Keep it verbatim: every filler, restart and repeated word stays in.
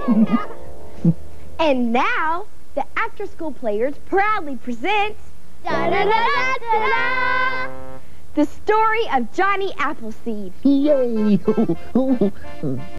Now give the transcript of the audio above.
And now, the After School Players proudly present da, da, da, da, da, da, the story of Johnny Appleseed. Yay!